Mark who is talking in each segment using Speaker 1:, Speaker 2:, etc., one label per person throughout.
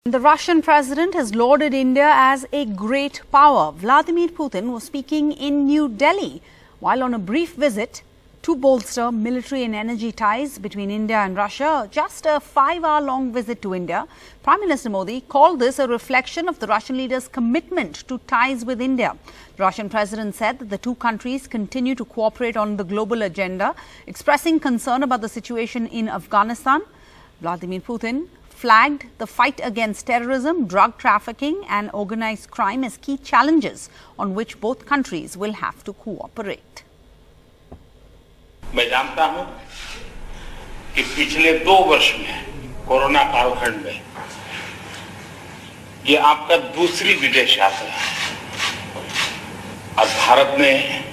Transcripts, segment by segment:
Speaker 1: The Russian president has lauded India as a great power. Vladimir Putin was speaking in New Delhi while on a brief visit to bolster military and energy ties between India and Russia. Just a 5-hour-long visit to India, Prime Minister Modi called this a reflection of the Russian leader's commitment to ties with India. The Russian president said that the two countries continue to cooperate on the global agenda, expressing concern about the situation in Afghanistan. Vladimir Putin flagged the fight against terrorism, drug trafficking and organized crime as key challenges on which both countries will have to cooperate.
Speaker 2: मैं जानता हूं कि पिछले 2 वर्ष में corona कालखंड में ये आपका दूसरी विदेश यात्रा है और भारत ने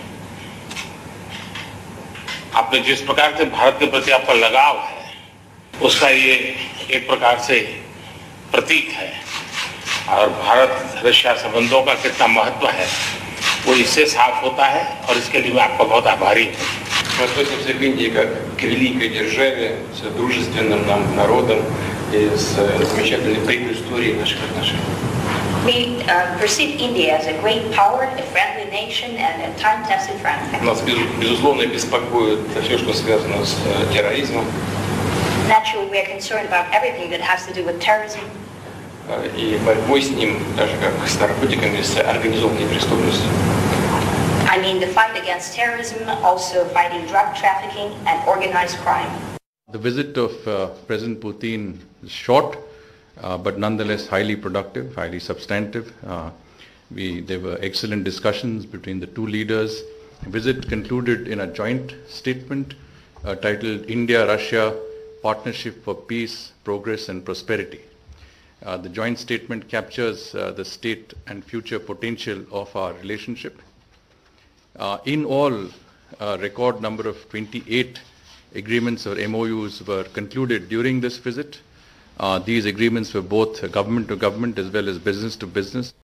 Speaker 2: आपने जिस प्रकार से भारत के प्रति आपका लगाव है उसका ये एक प्रकार से प्रतीक है और भारत रशिया संबंधों का कितना महत्व है वो इससे साफ होता है और इसके लिए मैं आपका बहुत आभारी हूँ।
Speaker 3: Мы относимся к Индии как к великой державе, с дружественным нам народом и с замечательной предысторией наших отношений.
Speaker 4: We perceive India as a great power, a friendly nation and a time-tested friend.
Speaker 3: Нас, безусловно, беспокоит все, что связано с терроризмом.
Speaker 4: Naturally, we are concerned about everything that has to do with terrorism.
Speaker 3: И борьбой с ним, даже как с наркотиками, с организованной преступностью.
Speaker 4: I mean the fight against terrorism, also fighting drug trafficking and organized crime.
Speaker 5: The visit of President Putin is short, but nonetheless highly productive, highly substantive. There were excellent discussions between the two leaders. The visit concluded in a joint statement titled India-Russia Partnership for Peace, Progress and Prosperity. The joint statement captures the state and future potential of our relationship. In all, a record number of 28 agreements or MOUs were concluded during this visit. These agreements were both government to government as well as business to business.